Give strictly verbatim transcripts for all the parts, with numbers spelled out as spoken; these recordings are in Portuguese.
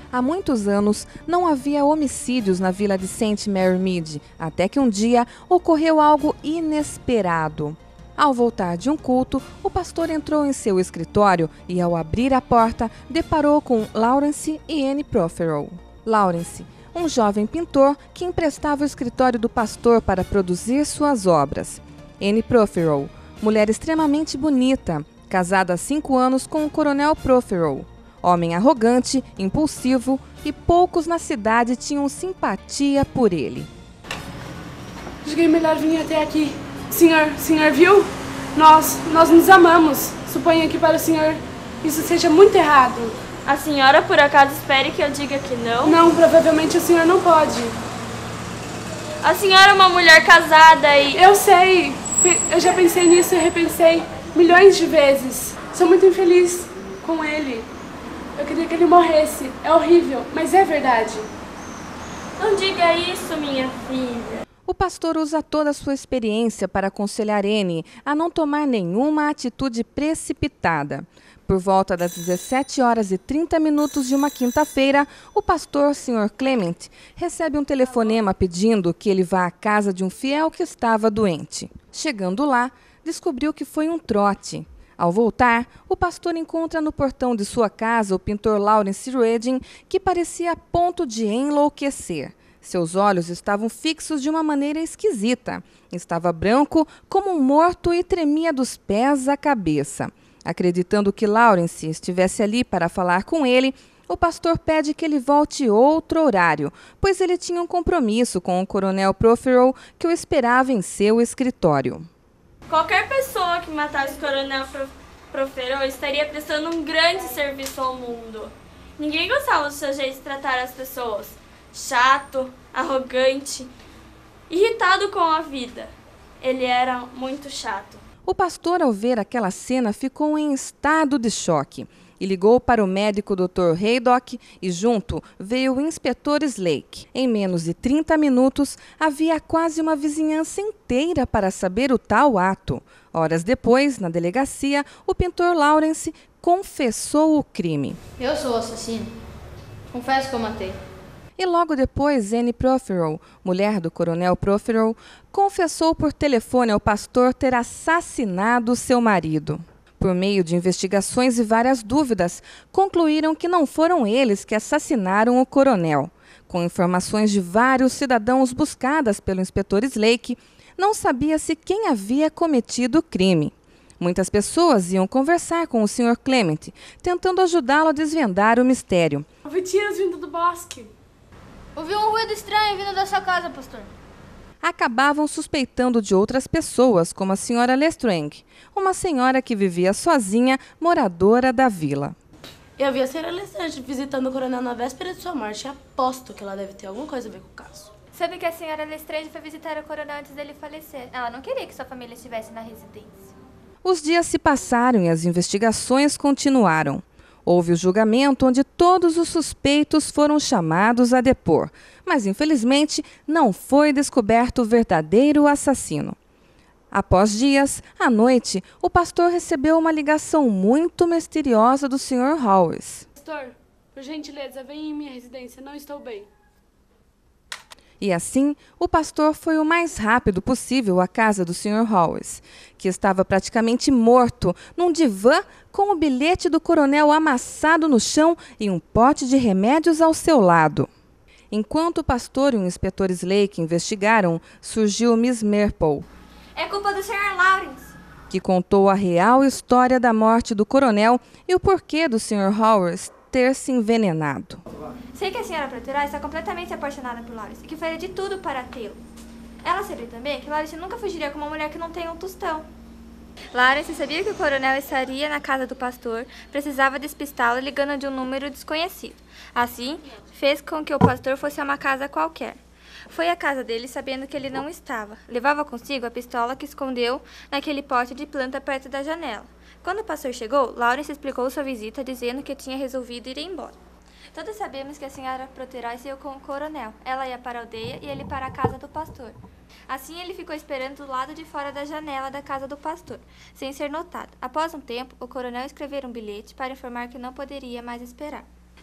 Há muitos anos, não havia homicídios na vila de Saint Mary Mead, até que um dia ocorreu algo inesperado. Ao voltar de um culto, o pastor entrou em seu escritório e, ao abrir a porta, deparou com Lawrence e Annie Prothero. Lawrence, um jovem pintor que emprestava o escritório do pastor para produzir suas obras. Annie Prothero, mulher extremamente bonita, casada há cinco anos com o coronel Prothero. Homem arrogante, impulsivo, e poucos na cidade tinham simpatia por ele. Julguei melhor vir até aqui. Senhor, senhor viu? Nós, nós nos amamos. Suponho que para o senhor isso seja muito errado. A senhora por acaso espere que eu diga que não? Não, provavelmente o senhor não pode. A senhora é uma mulher casada e... Eu sei. Eu já pensei nisso e repensei milhões de vezes. Sou muito infeliz com ele. Eu queria que ele morresse. É horrível, mas é verdade. Não diga isso, minha filha. O pastor usa toda a sua experiência para aconselhar Annie a não tomar nenhuma atitude precipitada. Por volta das dezessete horas e trinta minutos de uma quinta-feira, o pastor, senhor Clement, recebe um telefonema pedindo que ele vá à casa de um fiel que estava doente. Chegando lá, descobriu que foi um trote. Ao voltar, o pastor encontra no portão de sua casa o pintor Lawrence Redding, que parecia a ponto de enlouquecer. Seus olhos estavam fixos de uma maneira esquisita. Estava branco como um morto e tremia dos pés à cabeça. Acreditando que Lawrence estivesse ali para falar com ele, o pastor pede que ele volte outro horário, pois ele tinha um compromisso com o coronel Prothero que o esperava em seu escritório. Qualquer pessoa que matasse o coronel Prothero estaria prestando um grande serviço ao mundo. Ninguém gostava do seu jeito de tratar as pessoas. Chato, arrogante, irritado com a vida. Ele era muito chato. O pastor, ao ver aquela cena, ficou em estado de choque e ligou para o médico doutor Haydock e junto veio o inspetor Slake. Em menos de trinta minutos, havia quase uma vizinhança inteira para saber o tal ato. Horas depois, na delegacia, o pintor Lawrence confessou o crime. Eu sou o assassino. Confesso que eu matei. E logo depois, Annie Prothero, mulher do coronel Prothero, confessou por telefone ao pastor ter assassinado seu marido. Por meio de investigações e várias dúvidas, concluíram que não foram eles que assassinaram o coronel. Com informações de vários cidadãos buscadas pelo inspetor Slake, não sabia-se quem havia cometido o crime. Muitas pessoas iam conversar com o senhor Clement, tentando ajudá-lo a desvendar o mistério. Ouvi tiros vindo do bosque. Ouvi um ruído estranho vindo da sua casa, pastor. Acabavam suspeitando de outras pessoas, como a senhora Lestrange, uma senhora que vivia sozinha, moradora da vila. Eu vi a senhora Lestrange visitando o coronel na véspera de sua morte e aposto que ela deve ter alguma coisa a ver com o caso. Soube que a senhora Lestrange foi visitar o coronel antes dele falecer. Ela não queria que sua família estivesse na residência. Os dias se passaram e as investigações continuaram. Houve o julgamento onde todos os suspeitos foram chamados a depor, mas infelizmente não foi descoberto o verdadeiro assassino. Após dias, à noite, o pastor recebeu uma ligação muito misteriosa do senhor Howes. Pastor, por gentileza, venha em minha residência, não estou bem. E assim, o pastor foi o mais rápido possível à casa do senhor Howes, que estava praticamente morto num divã com o bilhete do coronel amassado no chão e um pote de remédios ao seu lado. Enquanto o pastor e o inspetor Slake investigaram, surgiu Miss Marple. É culpa do senhor Lawrence, que contou a real história da morte do coronel e o porquê do senhor Howes ter se envenenado. Sei que a senhora Prothero está completamente apaixonada por Lawrence e que faria de tudo para tê-lo. Ela sabia também que Lawrence nunca fugiria com uma mulher que não tem um tostão. Lawrence sabia que o coronel estaria na casa do pastor, precisava despistá-lo ligando de um número desconhecido. Assim, fez com que o pastor fosse a uma casa qualquer. Foi à casa dele sabendo que ele não estava. Levava consigo a pistola que escondeu naquele pote de planta perto da janela. Quando o pastor chegou, Lawrence explicou sua visita dizendo que tinha resolvido ir embora. Todos sabemos que a senhora Prothero saiu com o coronel. Ela ia para a aldeia e ele para a casa do pastor. Assim, ele ficou esperando do lado de fora da janela da casa do pastor, sem ser notado. Após um tempo, o coronel escreveu um bilhete para informar que não poderia mais esperar.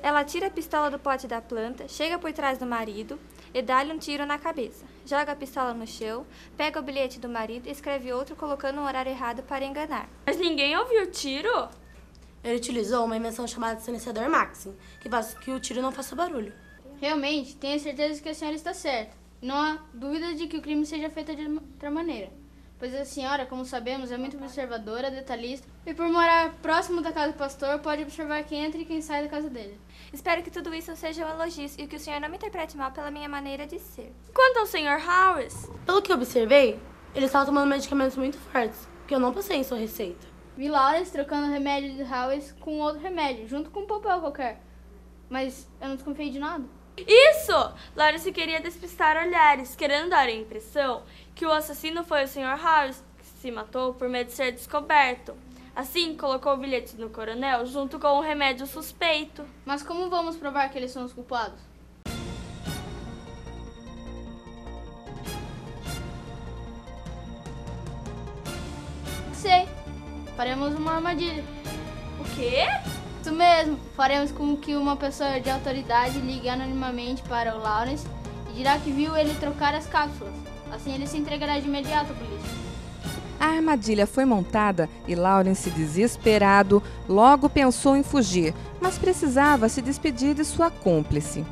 Ela tira a pistola do pote da planta, chega por trás do marido e dá-lhe um tiro na cabeça. Joga a pistola no chão, pega o bilhete do marido e escreve outro colocando um horário errado para enganar. Mas ninguém ouviu o tiro? Ele utilizou uma invenção chamada silenciador Maxim, que faz que o tiro não faça barulho. Realmente, tenho certeza que a senhora está certa. Não há dúvida de que o crime seja feito de outra maneira, pois a senhora, como sabemos, é muito observadora, detalhista, e por morar próximo da casa do pastor, pode observar quem entra e quem sai da casa dele. Espero que tudo isso seja um elogio e que o senhor não me interprete mal pela minha maneira de ser. Quanto ao senhor Harris? Pelo que eu observei, ele estava tomando medicamentos muito fortes, que eu não passei em sua receita. Vi Lawrence trocando o remédio de Harris com outro remédio, junto com um papel qualquer. Mas eu não desconfiei de nada. Isso! Lawrence queria despistar olhares, querendo dar a impressão que o assassino foi o senhor Harris, que se matou por medo de ser descoberto. Assim, colocou o bilhete no coronel junto com o remédio suspeito. Mas como vamos provar que eles são os culpados? Sei. Faremos uma armadilha. O quê? Isso mesmo. Faremos com que uma pessoa de autoridade ligue anonimamente para o Lawrence e dirá que viu ele trocar as cápsulas. Assim ele se entregará de imediato à polícia. A armadilha foi montada e Lawrence, desesperado, logo pensou em fugir, mas precisava se despedir de sua cúmplice.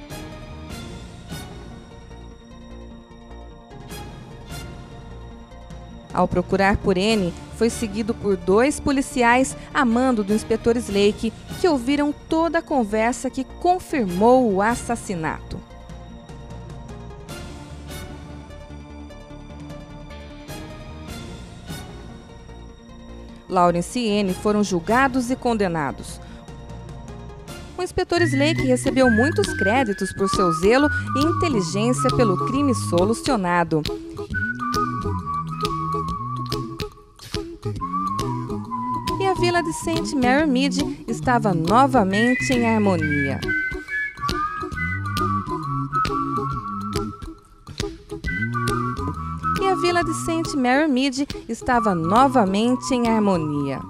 Ao procurar por Annie, foi seguido por dois policiais a mando do inspetor Slake, que ouviram toda a conversa que confirmou o assassinato. Lawrence e Annie foram julgados e condenados. O inspetor Slake recebeu muitos créditos por seu zelo e inteligência pelo crime solucionado. E a vila de Saint Mary Mead estava novamente em harmonia. E a vila de Saint Mary Mead estava novamente em harmonia.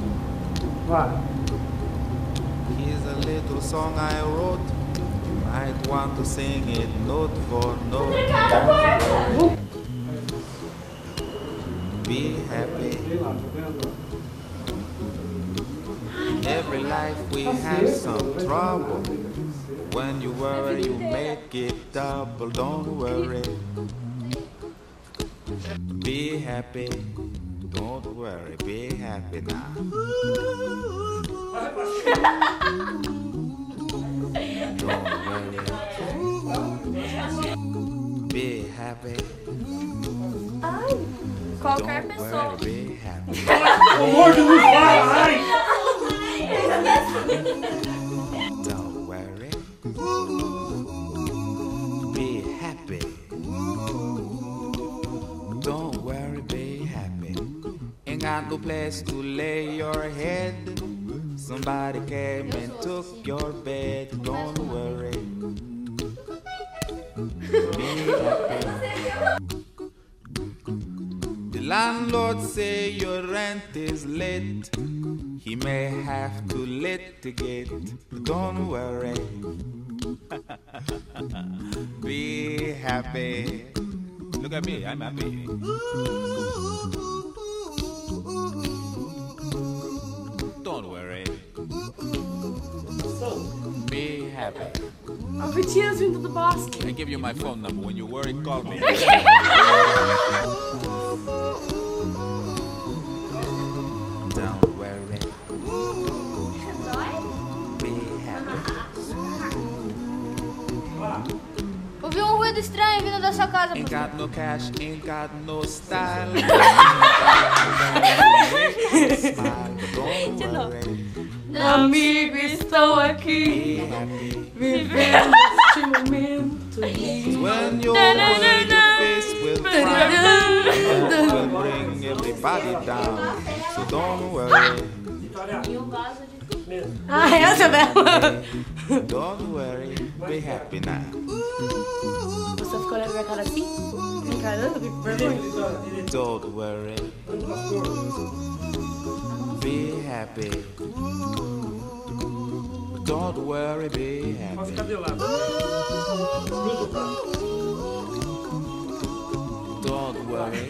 Here's a little song I wrote. Might want to sing it note for note. Be happy. Every life we have some trouble. When you worry, you make it double. Don't worry. Be happy. Don't worry. Be happy now. Don't worry. Be happy. Qualquer Don't pessoa. worry. Be happy. Don't worry. Be happy. Don't worry, be happy. Ain't got no place to lay your head. Somebody came and took your bed. Don't worry. Be happy. The landlord say your rent is late. He may have to litigate. Don't worry. Be happy. Look at me, I'm happy. Don't worry. Be happy. Alvetinas vindo do bosque. I give you my phone number. When you worry, call me. Don't worry. Be happy. Ouvi um ruído estranho vindo da sua casa, Ain't pastor. got no cash, ain't got no style. Smile, but don't worry. Amigo, estou aqui, Be happy. vivendo este momento. When you're worried, your face will frown. That will bring everybody down. So don't worry. Ah, essa é bela. Don't worry. Be happy now. Você ficou olhando minha cara assim? Encarando, fico vergonha. Don't worry. Be happy. Don't worry, be happy. Pode ficar de lado. Don't worry.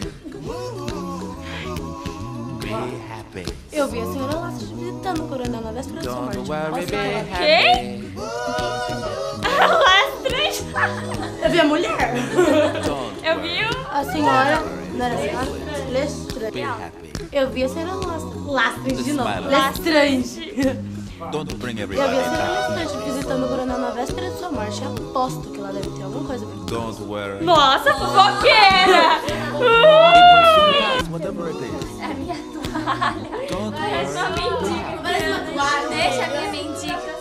Be happy. Eu vi a senhora lá visitando o coronel na véspera da sua morte. Don't worry, Posso be falar? happy. Quem? Lestrange. Eu vi a mulher. Don't Eu vi o... A senhora, não era a senhora? be Lestrange. happy. Eu vi a senhora Lastrange. Lastrange de novo. Smile. Lestrange. Don't bring Eu vi everybody a senhora down. Lestrange visitando o coronel na véspera de sua morte. Aposto que ela deve ter alguma coisa pra Don't worry. Nossa, fofoqueira! Whatever it is. É a minha toalha. Don't Parece uma worry. mendiga. Parece uma toalha. Deixa a minha mendiga.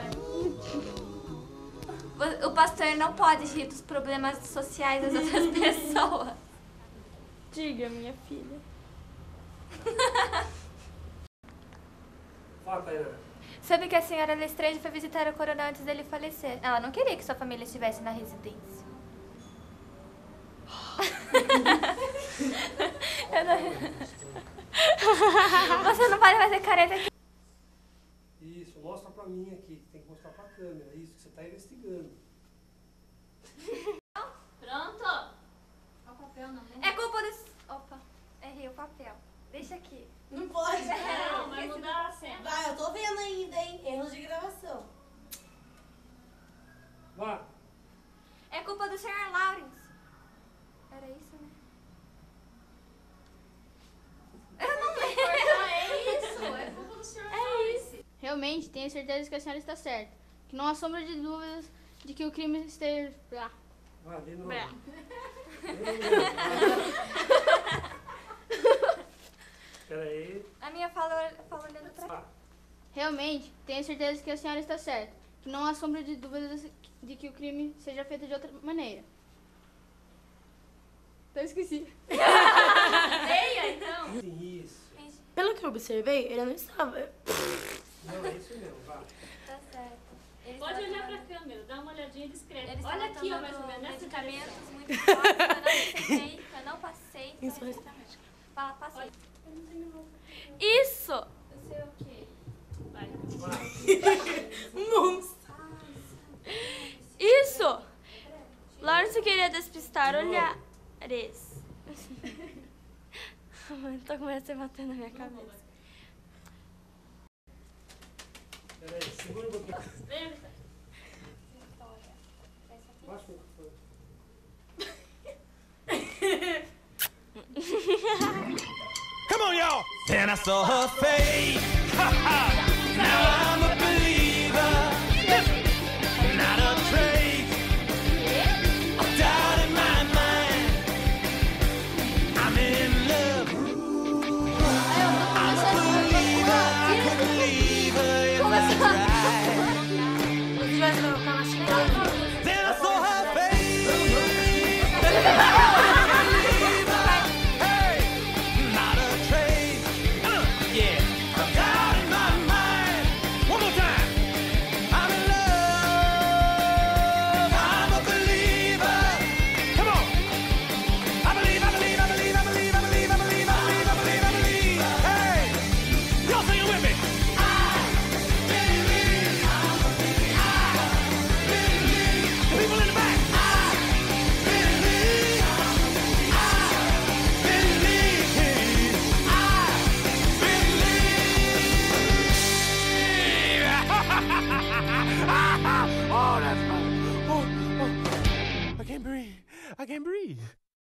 O pastor não pode rir dos problemas sociais das outras pessoas. Diga, minha filha. Fala, Tainá. Soube que a senhora Lestrange foi visitar o coronel antes dele falecer. Ela não queria que sua família estivesse na residência. Eu não... Você não pode fazer careta aqui. Isso, mostra pra mim aqui. Tem que mostrar pra câmera. Isso, que você tá investigando. Pronto. Olha o papel na mão. É culpa dos... Opa, errei o papel. Deixa aqui. Não pode. Não, vai mudar a cena. Vai, eu tô vendo ainda, hein? Erros de gravação. Vá. É culpa do senhor Lawrence. Era isso, né? Eu não lembro. É isso, é culpa do senhor. É isso. Realmente, tenho certeza que a senhora está certa. Que não há sombra de dúvidas de que o crime esteja... Ah. Vá, de novo. Brá. Pera aí. A minha fala, fala olhando pra... Vá. Realmente, tenho certeza que a senhora está certa. Que não há sombra de dúvidas de que o crime seja feito de outra maneira. Até esqueci. Leia, então. Sim, isso. Pelo que eu observei, ele não estava... Não, é isso mesmo, vá. Tá certo. Eles Pode estavam olhar tomando- pra câmera, dá uma olhadinha discreta. Eles Olha estavam aqui, ó, mais ou tomando menos, nessa medicamentos direção. muito fortes que eu não receitei, que eu não passei. Isso, Então, fala, passei. Isso! Eu sei o quê? Isso! Lawrence queria despistar olhares. Tô começando a bater na minha cabeça. Pera aí, segura um pouquinho. Lembra? Baixa o microfone. Come on, y'all. Then I saw her face. Now I'm a believer. Not a trace of doubt in my mind. I'm in love. I'm a believer. I couldn't leave her if I tried. Then I saw her face. Hey, not a trace. Uh, yeah, of doubt in my mind. One more time. I'm in love. I'm a believer. Come on. I believe, I believe, I believe, I believe, I believe, I believe, I believe, I believe, I believe. Hey, y'all sing it with me. The people in the back. Oh, that's fun. Oh, oh. I can't breathe. I can't breathe.